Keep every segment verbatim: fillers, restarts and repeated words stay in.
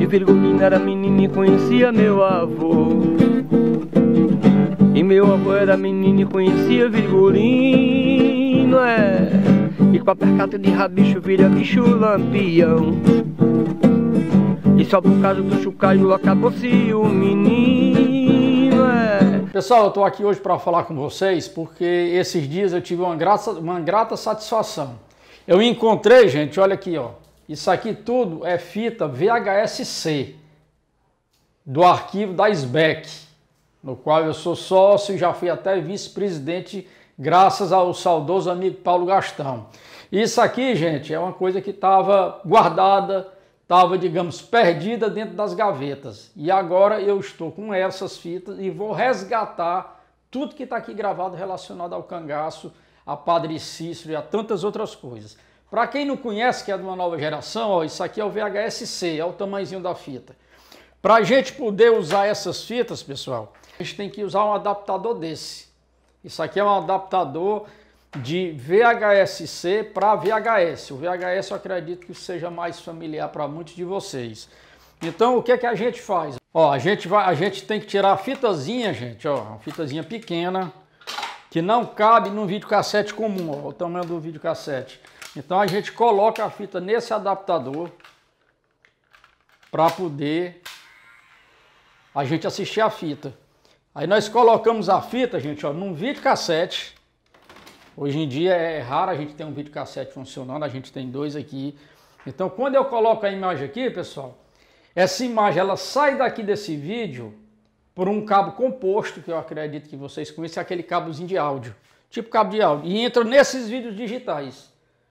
E Virgulina era menina e conhecia meu avô. E meu avô era menino e conhecia Virgulino, é. E com a percata de rabicho vira bicho lampião. E só por causa do chocalho acabou-se o menino, é. Pessoal, eu tô aqui hoje para falar com vocês porque esses dias eu tive uma grata, uma grata satisfação. Eu encontrei, gente, olha aqui, ó. Isso aqui tudo é fita V H S C do arquivo da S B E C, no qual eu sou sócio e já fui até vice-presidente graças ao saudoso amigo Paulo Gastão. Isso aqui, gente, é uma coisa que estava guardada, estava, digamos, perdida dentro das gavetas. E agora eu estou com essas fitas e vou resgatar tudo que está aqui gravado relacionado ao cangaço, a Padre Cícero e a tantas outras coisas. Para quem não conhece, que é de uma nova geração, ó, isso aqui é o V H S C, é o tamanhozinho da fita. Para a gente poder usar essas fitas, pessoal, a gente tem que usar um adaptador desse. Isso aqui é um adaptador de V H S C para V H S. O V H S eu acredito que seja mais familiar para muitos de vocês. Então o que é que a gente faz? Ó, a gente vai, a gente tem que tirar a fitazinha, gente, ó, uma fitazinha pequena que não cabe num videocassete comum, ó, o tamanho do videocassete. Então a gente coloca a fita nesse adaptador para poder a gente assistir a fita. Aí nós colocamos a fita, gente, ó, num videocassete. Hoje em dia é raro a gente ter um videocassete funcionando, a gente tem dois aqui. Então quando eu coloco a imagem aqui, pessoal, essa imagem ela sai daqui desse vídeo por um cabo composto, que eu acredito que vocês conhecem, aquele cabozinho de áudio, tipo cabo de áudio, e entra nesses vídeos digitais.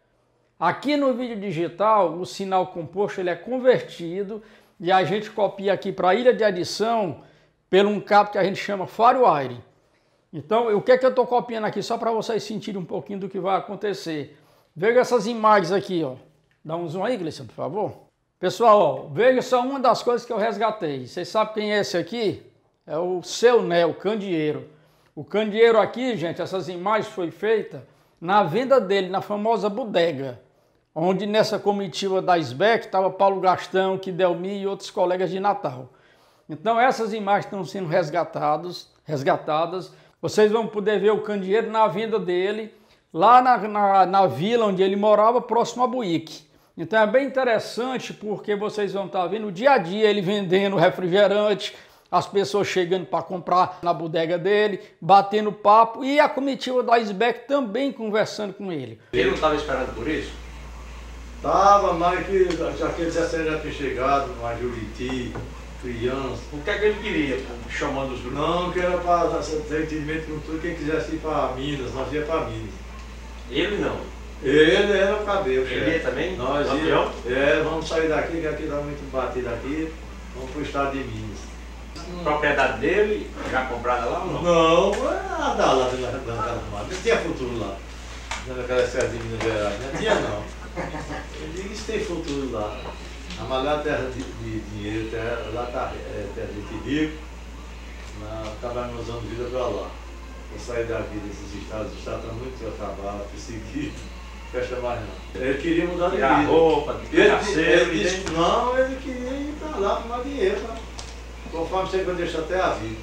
Aqui no vídeo digital, o sinal composto ele é convertido e a gente copia aqui para a ilha de adição pelo um cabo que a gente chama FireWire. Então, o que é que eu estou copiando aqui? Só para vocês sentirem um pouquinho do que vai acontecer. Veja essas imagens aqui, ó. Dá um zoom aí, Gleison, por favor. Pessoal, ó, veja só uma das coisas que eu resgatei. Vocês sabem quem é esse aqui? É o Seu Né, o candeeiro. O candeeiro aqui, gente, essas imagens foi feita na venda dele, na famosa bodega, onde nessa comitiva da S B E C estava Paulo Gastão, Kidelmi e outros colegas de Natal. Então essas imagens estão sendo resgatadas, resgatadas. Vocês vão poder ver o candeeiro na venda dele, lá na, na, na vila onde ele morava, próximo a Buíque. Então é bem interessante porque vocês vão estar vendo o dia a dia ele vendendo refrigerante, as pessoas chegando para comprar na bodega dele, batendo papo e a comitiva da S B E C também conversando com ele. Ele não estava esperando por isso? Tava, mas que aqueles dezessete já tinha chegado, uma Juriti, criança. O que é que ele queria, chamando os grupos? Não, que era para ter entendimento com tudo, quem quisesse ir para Minas, nós ia para Minas. Ele não? Ele era o cabelo. Ele ia também? Nós ia, é, vamos sair daqui, que aqui dá muito batido aqui, vamos para o estado de Minas. Hum. Propriedade dele, já comprada lá ou não? Não, a da lá, da casa arrumada, não tinha futuro lá. Naquela cidade de Minas Gerais, não tinha não. Eu digo que isso tem futuro lá. A malhada terra de, de dinheiro, terra, lá está é, terra de rico, estava nos anos de vida para lá. Eu saí daqui desses estados, os estados estão muito acabados, perseguidos, não fecha mais não. Ele queria mudar de vida. A roupa, de ele, parceiro, ele disse, não, ele queria ir para lá arrumar dinheiro, tá? Conforme você vai deixar até a vida.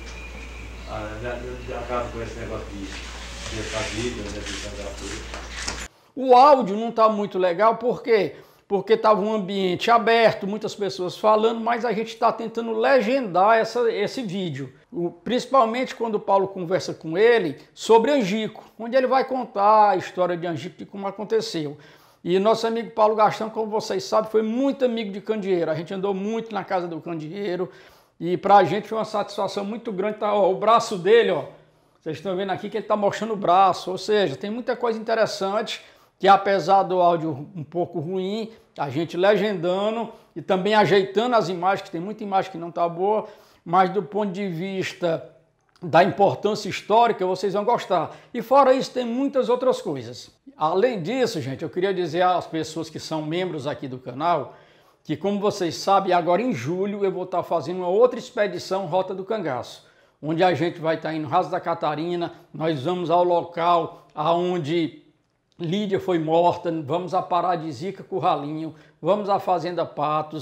Acaba com esse negócio de deixar a vida, né, de a tudo. O áudio não está muito legal, por quê? Porque estava um ambiente aberto, muitas pessoas falando, mas a gente está tentando legendar essa, esse vídeo. O, principalmente quando o Paulo conversa com ele sobre Angico, onde ele vai contar a história de Angico, de como aconteceu. E nosso amigo Paulo Gastão, como vocês sabem, foi muito amigo de candeeiro. A gente andou muito na casa do candeeiro e para a gente foi uma satisfação muito grande. Tá, ó, o braço dele, ó, vocês estão vendo aqui que ele está mostrando o braço, ou seja, tem muita coisa interessante que apesar do áudio um pouco ruim, a gente legendando e também ajeitando as imagens, que tem muita imagem que não está boa, mas do ponto de vista da importância histórica, vocês vão gostar. E fora isso, tem muitas outras coisas. Além disso, gente, eu queria dizer às pessoas que são membros aqui do canal, que como vocês sabem, agora em julho eu vou estar fazendo uma outra expedição Rota do Cangaço, onde a gente vai estar indo no Raso da Catarina, nós vamos ao local aonde Lídia foi morta, vamos à Paradisíaca Curralinho, vamos à Fazenda Patos,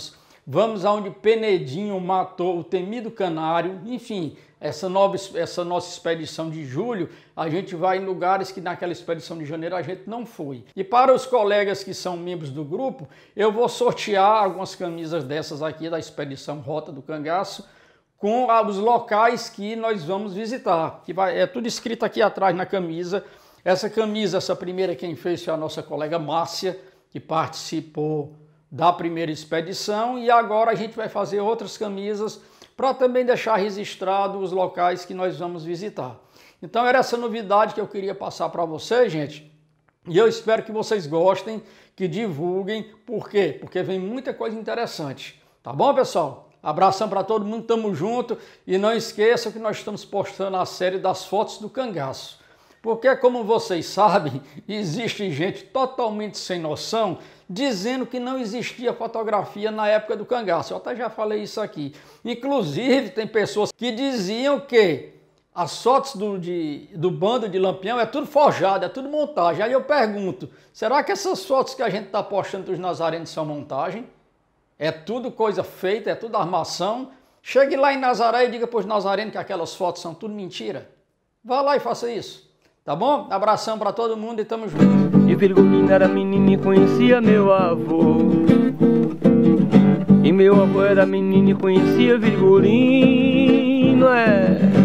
vamos aonde Penedinho matou o temido canário, enfim, essa, nova, essa nossa expedição de julho, a gente vai em lugares que naquela expedição de janeiro a gente não foi. E para os colegas que são membros do grupo, eu vou sortear algumas camisas dessas aqui da expedição Rota do Cangaço, com os locais que nós vamos visitar. Que vai, é tudo escrito aqui atrás na camisa. Essa camisa, essa primeira quem fez foi a nossa colega Márcia, que participou da primeira expedição, e agora a gente vai fazer outras camisas para também deixar registrado os locais que nós vamos visitar. Então era essa novidade que eu queria passar para vocês, gente, e eu espero que vocês gostem, que divulguem. Por quê? Porque vem muita coisa interessante. Tá bom, pessoal? Abração para todo mundo, tamo junto, e não esqueçam que nós estamos postando a série das fotos do cangaço. Porque, como vocês sabem, existe gente totalmente sem noção dizendo que não existia fotografia na época do cangaço. Eu até já falei isso aqui. Inclusive, tem pessoas que diziam que as fotos do, de, do bando de Lampião é tudo forjado, é tudo montagem. Aí eu pergunto, será que essas fotos que a gente está postando dos nazarenos são montagem? É tudo coisa feita, é tudo armação? Chegue lá em Nazaré e diga para os nazarenos que aquelas fotos são tudo mentira. Vá lá e faça isso. Tá bom? Abração para todo mundo e tamo junto. E Virgulino era menino e conhecia meu avô. E meu avô era menino e conhecia Virgulino, é.